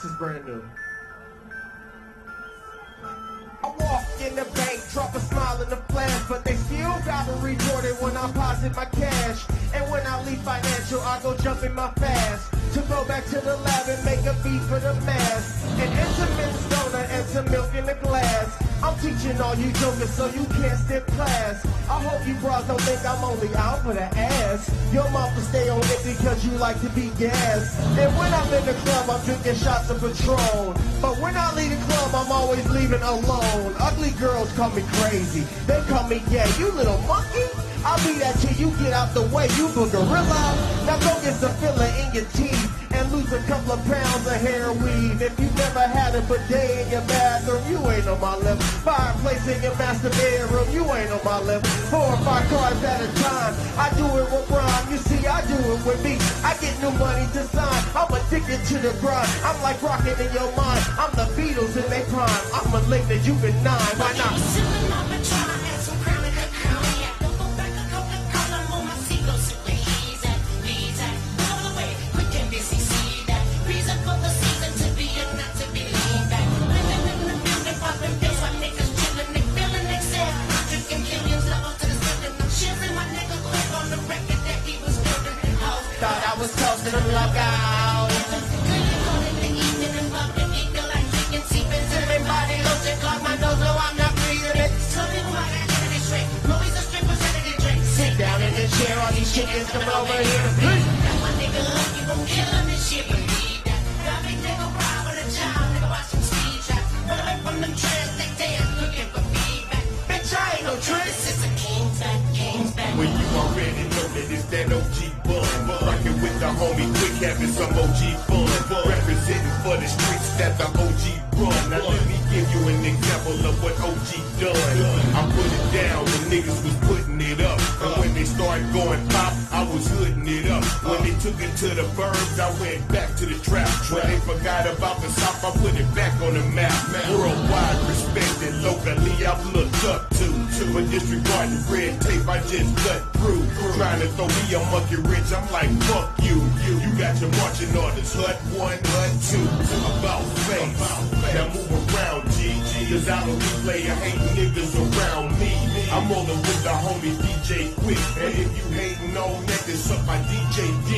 This is brand new. I walk in the bank, drop a smile in the flash, but they still gotta report it when I deposit my cash. And when I leave financial, I go jump in my fast to go back to the lab and make a beat for the mass. An intimate donut and some milk in the glass. I'm teaching all you jokers so you can't skip class. I hope you bras don't think I'm only out for the ass. Your mouth will stay on it because you like to be gassed. And when I'm in the club, I'm drinking shots of Patron. But when I leave the club, I'm always leaving alone. Ugly girls call me crazy. They call me gay. You little monkey? I'll be that till you get out the way, you little gorilla. Now go get some filler in your teeth and lose a couple of pounds of hair weave. If you never had a bidet in your bathroom, you ain't on my level. Fireplace in your master bedroom, you ain't on my level. 4 or 5 cars at a time, I do it with rhyme. You see, I do it with me. I get new money to sign. I'm addicted to the grind. I'm like rocking in your mind. I'm the Beatles in their prime. I'm a late that you've been 9. Why not? Was toast to the lookout. Everybody knows it, clog my nose, no, I'm not breathing it. Sit down in the chair, all these chickens come over here. Got my nigga up, you gon' kill him and shit. Believe that. Got me nigga rob with a child, nigga watch some speed trap. Run away from them trends, they dance looking for feedback. Bitch, I ain't no trick. This is a King's back. When you already know that it's that OG bun. Rockin' with the homie Quick, having some OG fun. Representing for the streets that the OG run. Now let me give you an example of what OG done. I put it down, the niggas was putting it up. And when they started going pop, I was hooding it up. When they took it to the burbs, I went back to the trap. When they forgot about the South, I put it back on the map. Worldwide respected, locally I've looked up to. But disregarding red tape, I just cut through. Trying to throw me a monkey wrench, I'm like, fuck you. You got your marching orders, HUD 1, HUD 2. About face, now move around, G. Cause I don't be playing hating niggas around me. I'm rolling with the homie DJ Quick. And if you hating on niggas, suck my DJ D.